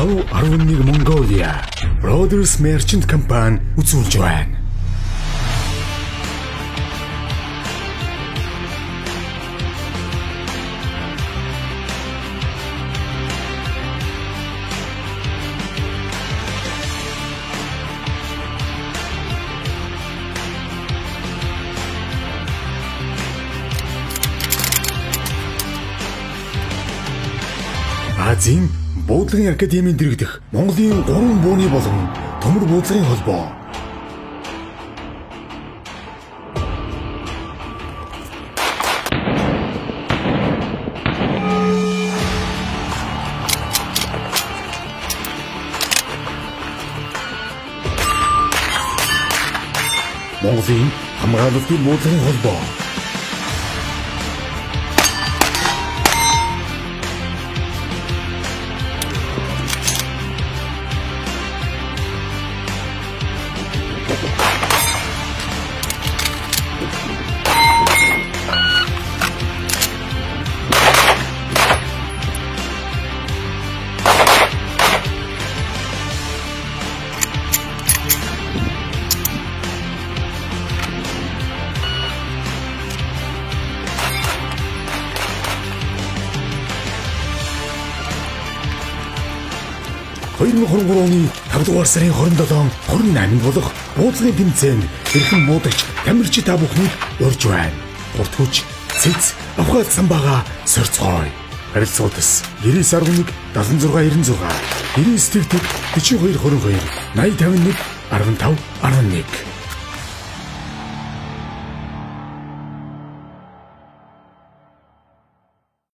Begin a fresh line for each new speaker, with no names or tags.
15-11 Mongolia Brothers Merchant Company үзүүлж байна. Азийн буудлагын академийн дэргэдэх Монголын 3 бууны болон төмөр буудлагын холбоо. Монголын хамгаалалтын буудлагын холбоо. оны 5 дугаар сарын 27, 28 болох буудлагын тэмцээнд эрхэм буудагч тамирч та бүхнийг урьж байна. Хурдгүйч цэц авхаад самбаага сорцгоё. Харилцаутас 9911 7696 99 42 22 80 51 15 11